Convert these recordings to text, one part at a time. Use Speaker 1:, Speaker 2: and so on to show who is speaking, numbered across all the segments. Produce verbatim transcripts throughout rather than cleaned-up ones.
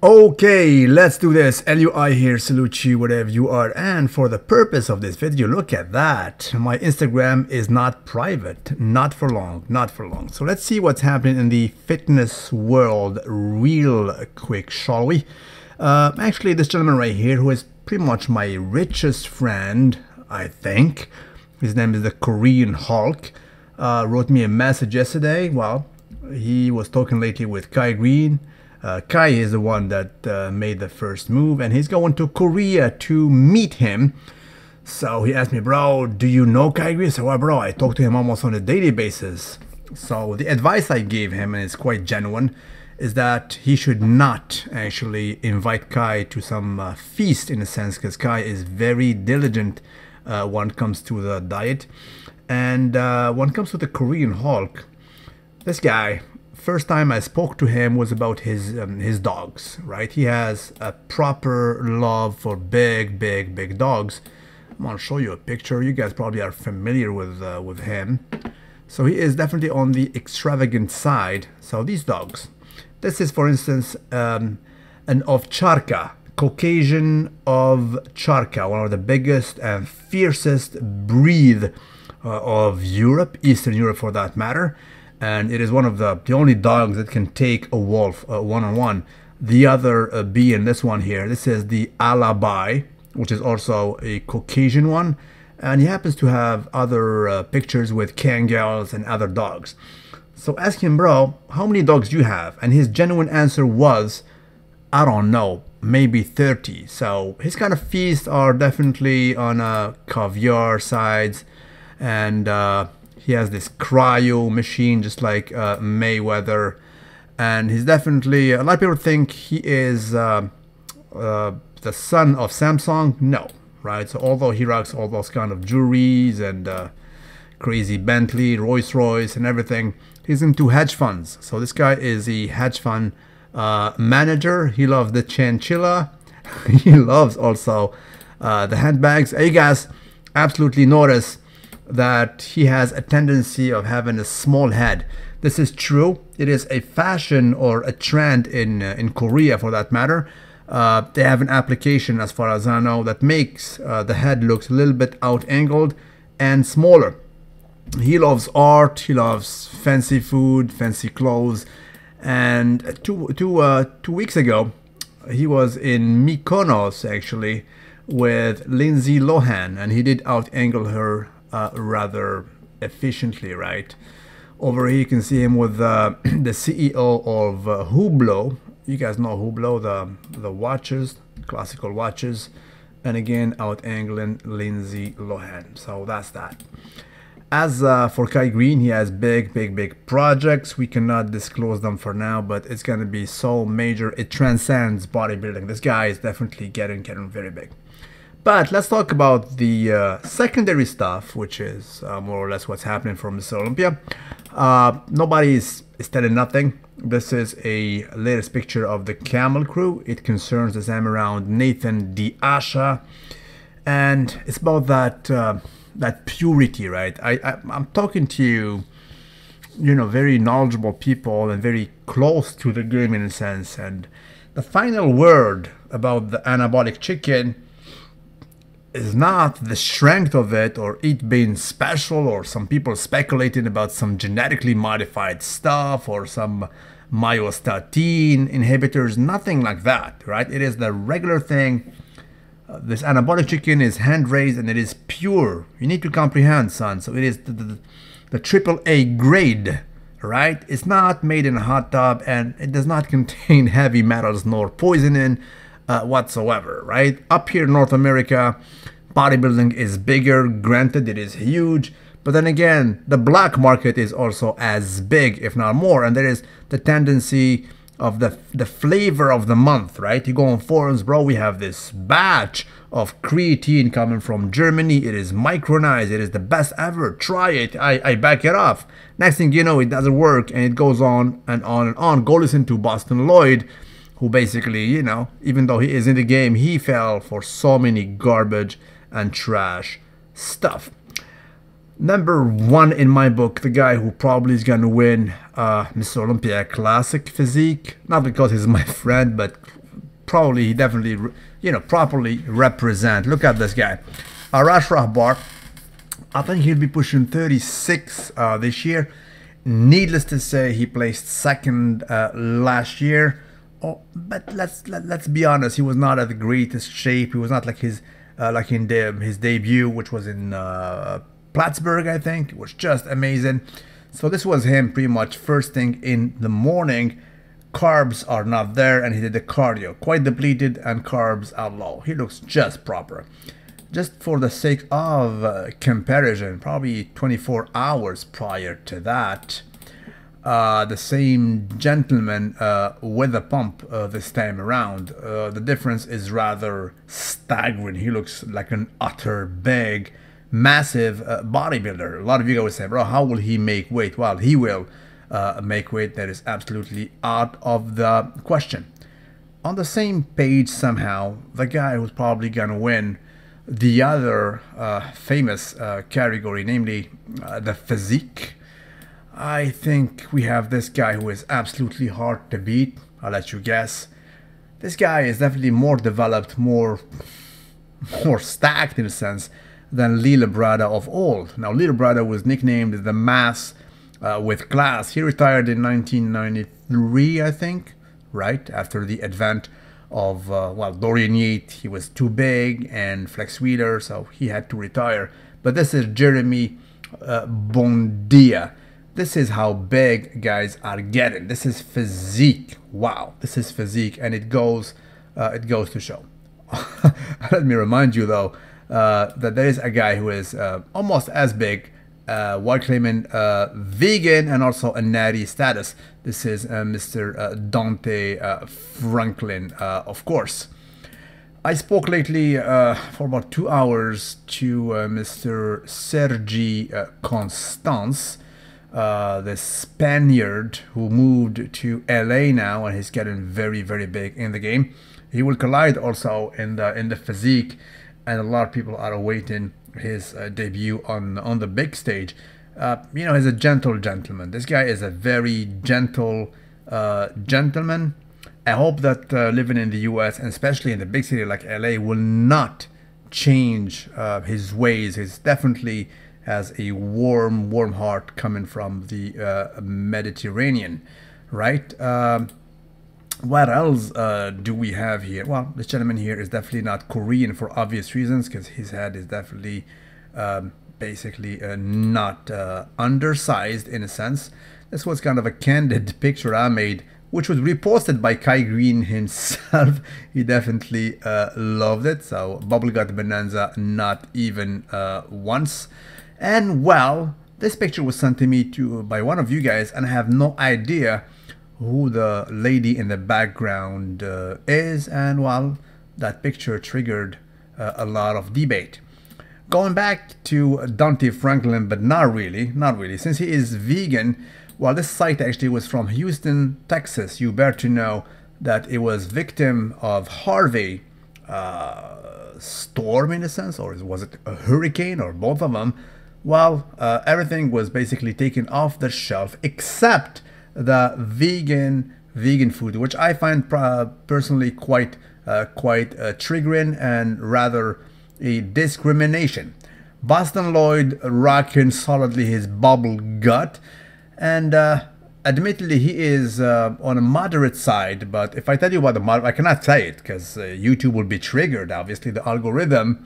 Speaker 1: Okay, let's do this. L U I here, salute you, whatever you are. And for the purpose of this video, look at that. My Instagram is not private, not for long, not for long. So let's see what's happening in the fitness world real quick, shall we? Uh, actually, this gentleman right here, who is pretty much my richest friend, I think. His name is the Korean Hulk. Uh, wrote me a message yesterday. Well, he was talking lately with Kai Greene. Uh, Kai is the one that uh, made the first move, and he's going to Korea to meet him. So he asked me, bro, do you know Kai Greene? So, well, bro, I talk to him almost on a daily basis. So the advice I gave him, and it's quite genuine, is that he should not actually invite Kai to some uh, feast, in a sense, because Kai is very diligent uh, when it comes to the diet. And uh, when it comes to the Korean Hulk, this guy, first time I spoke to him was about his um, his dogs, right? He has a proper love for big, big, big dogs. I'm gonna show you a picture. You guys probably are familiar with uh, with him. So he is definitely on the extravagant side. So these dogs, this is, for instance, um, an Ovcharka, Caucasian Ovcharka, one of the biggest and fiercest breed uh, of Europe, Eastern Europe for that matter. And it is one of the, the only dogs that can take a wolf uh, one-on-one. The other uh, being this one here. This is the Alabai, which is also a Caucasian one. And he happens to have other uh, pictures with Kangals and other dogs. So ask him, bro, how many dogs do you have? And his genuine answer was, I don't know, maybe thirty. So his kind of feasts are definitely on a caviar sides. And uh, he has this cryo machine, just like uh, Mayweather, and he's definitely, a lot of people think he is uh, uh, the son of Samsung. No, right? So although he rocks all those kind of jewelries and uh, crazy Bentley, Rolls Royce and everything, he's into hedge funds. So this guy is a hedge fund uh, manager. He loves the chinchilla. He loves also uh, the handbags. You guys absolutely notice that he has a tendency of having a small head. This is true. It is a fashion or a trend in uh, in Korea, for that matter. Uh, they have an application, as far as I know, that makes uh, the head looks a little bit out angled and smaller. He loves art. He loves fancy food, fancy clothes. And two two uh, two weeks ago, he was in Mykonos actually with Lindsay Lohan, and he did out angle her Uh, rather efficiently, right? Over here you can see him with uh, the C E O of uh, Hublot. You guys know Hublot, the the watches, classical watches, and again out angling Lindsay Lohan. So that's that. As uh, for Kai Greene, he has big, big, big projects. We cannot disclose them for now, but it's gonna be so major. It transcends bodybuilding. This guy is definitely getting getting very big. But let's talk about the uh, secondary stuff, which is uh, more or less what's happening for Mister Olympia. Uh, nobody is, is telling nothing. This is a latest picture of the Camel Crew. It concerns the time around Nathan De Asha, and it's about that uh, that purity, right? I, I I'm talking to you, you know, very knowledgeable people and very close to the game in a sense. And the final word about the anabolic chicken is not the strength of it or it being special, or some people speculating about some genetically modified stuff or some myostatin inhibitors, nothing like that, right? It is the regular thing. Uh, this anabolic chicken is hand raised and it is pure. You need to comprehend, son. So it is the, the, the triple A grade, right? It's not made in a hot tub, and it does not contain heavy metals nor poisoning Uh, whatsoever, right? Up here in North America, bodybuilding is bigger. Granted, it is huge, but then again, the black market is also as big, if not more. And there is the tendency of the the flavor of the month, right? You go on forums, bro, we have this batch of creatine coming from Germany. It is micronized. It is the best ever. Try it. I, I back it off. Next thing you know, it doesn't work, and it goes on and on and on. Go listen to Boston Lloyd, who basically, you know, even though he is in the game, he fell for so many garbage and trash stuff. Number one in my book, the guy who probably is going to win uh, Mister Olympia Classic Physique, not because he's my friend, but probably he definitely, you know, properly represent. Look at this guy, Arash Rahbar. I think he'll be pushing thirty-six uh, this year. Needless to say, he placed second uh, last year. Oh, but let's let, let's be honest, he was not at the greatest shape. He was not like his uh, like in de his debut, which was in uh, Plattsburgh, I think. It was just amazing. So this was him pretty much first thing in the morning. Carbs are not there, and he did the cardio, quite depleted, and carbs are low. He looks just proper. Just for the sake of uh, comparison, probably twenty-four hours prior to that, uh, the same gentleman uh, with a pump uh, this time around. Uh, the difference is rather staggering. He looks like an utter big, massive uh, bodybuilder. A lot of you guys would say, bro, how will he make weight? Well, he will uh, make weight. That is absolutely out of the question. On the same page somehow, the guy who's probably gonna win the other uh, famous uh, category, namely uh, the physique. I think we have this guy who is absolutely hard to beat. I'll let you guess. This guy is definitely more developed, more more stacked in a sense than Lee Labrada of old. Now, Lee Labrada was nicknamed the Mass uh, with Class. He retired in nineteen ninety-three, I think, right after the advent of, uh, well, Dorian Yates. He was too big, and Flex Wheeler, so he had to retire. But this is Jeremy uh, Bondia. This is how big guys are getting. This is physique. Wow, this is physique, and it goes, uh, it goes to show. Let me remind you, though, uh, that there is a guy who is uh, almost as big, uh, while claiming uh, vegan and also a natty status. This is uh, Mister Uh, Dante uh, Franklin, uh, of course. I spoke lately uh, for about two hours to uh, Mister Sergi uh, Constance, uh, the Spaniard who moved to L A now, and he's getting very, very big in the game. He will collide also in the in the physique, and a lot of people are awaiting his uh, debut on on the big stage. Uh, you know, he's a gentle gentleman. This guy is a very gentle uh, gentleman. I hope that uh, living in the U S, and especially in the big city like L A, will not change uh, his ways. He's definitely has a warm, warm heart coming from the uh, Mediterranean, right? Um, what else uh, do we have here? Well, this gentleman here is definitely not Korean for obvious reasons, because his head is definitely um, basically uh, not uh, undersized in a sense. This was kind of a candid picture I made, which was reposted by Kai Green himself. He definitely uh, loved it. So Bubblegut Bonanza, not even uh, once. And well, this picture was sent to me to by one of you guys, and I have no idea who the lady in the background uh, is. And well, that picture triggered uh, a lot of debate. Going back to Dante Franklin, but not really, not really, since he is vegan. Well, this site actually was from Houston, Texas. You better know that it was victim of Harvey uh, storm in a sense, or was it a hurricane, or both of them? Well, uh, everything was basically taken off the shelf except the vegan vegan food, which I find uh, personally quite uh, quite uh, triggering and rather a discrimination. Boston Lloyd rocking solidly his bubble gut. And uh, admittedly, he is uh, on a moderate side. But if I tell you about the moderate, I cannot say it because uh, YouTube will be triggered, obviously, the algorithm.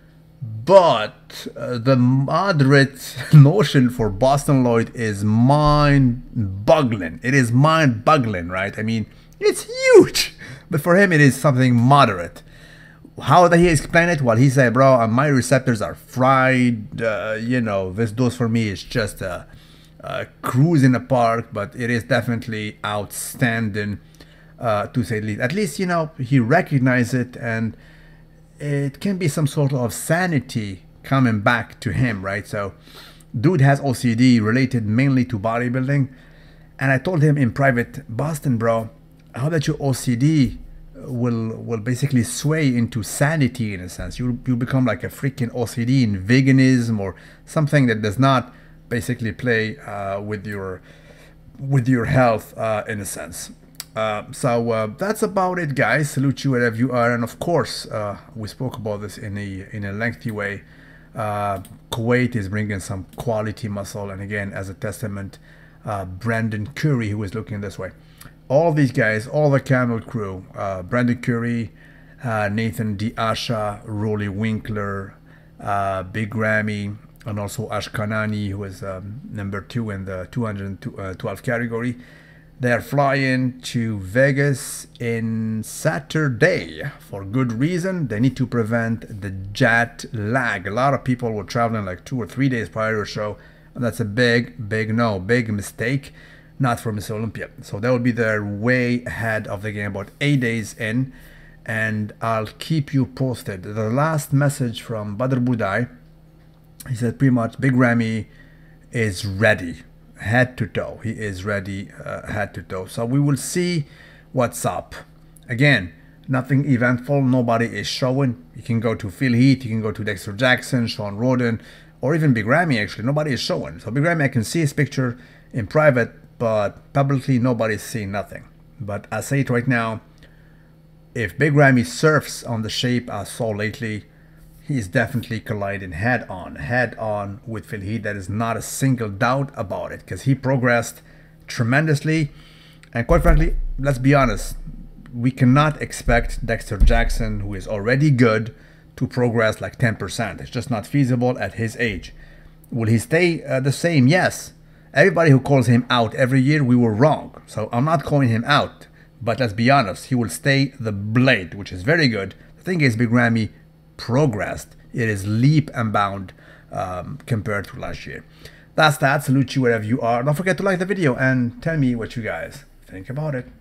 Speaker 1: But uh, the moderate notion for Boston Lloyd is mind-boggling. It is mind-boggling, right? I mean, it's huge. But for him, it is something moderate. How did he explain it? Well, he said, bro, my receptors are fried. Uh, you know, this dose for me is just a... Uh, cruise in the park, but it is definitely outstanding, uh, to say the least. At least, you know, he recognized it, and it can be some sort of sanity coming back to him, right? So, dude has O C D related mainly to bodybuilding, and I told him in private, Boston, bro, how that your O C D will will basically sway into sanity in a sense. You you become like a freaking O C D in veganism or something that does not basically play uh, with your with your health uh, in a sense. Uh, so uh, that's about it, guys. Salute you wherever you are, and of course, uh, we spoke about this in a in a lengthy way. Uh, Kuwait is bringing some quality muscle, and again, as a testament, uh, Brandon Curry, who is looking this way. All these guys, all the Camel crew, uh, Brandon Curry, uh, Nathan D'Asha, Rolly Winkler, uh, Big Ramy, and also Ashkanani, who is um, number two in the two hundred twelve category. They are flying to Vegas in Saturday for good reason. They need to prevent the jet lag. A lot of people were traveling like two or three days prior to the show, and that's a big, big no, big mistake. Not for Mister Olympia. So that would be their way ahead of the game, about eight days in, and I'll keep you posted. The last message from Badr Budai, he said pretty much Big Ramy is ready. Head to toe, he is ready, uh, head to toe. So we will see what's up. Again, nothing eventful, nobody is showing. You can go to Phil Heath, you can go to Dexter Jackson, Sean Roden, or even Big Ramy. Actually, nobody is showing. So Big Ramy, I can see his picture in private, but publicly nobody's seeing nothing. But I say it right now, if Big Ramy surfs on the shape I saw lately, he's definitely colliding head on, head on with Phil Heath. There is not a single doubt about it, because he progressed tremendously. And quite frankly, let's be honest, we cannot expect Dexter Jackson, who is already good, to progress like ten percent. It's just not feasible at his age. Will he stay uh, the same? Yes. Everybody who calls him out every year, we were wrong. So I'm not calling him out. But let's be honest, he will stay the blade, which is very good. The thing is, Big Ramy progressed. It is leap and bound um, compared to last year. That's that. Salute you wherever you are. Don't forget to like the video and tell me what you guys think about it.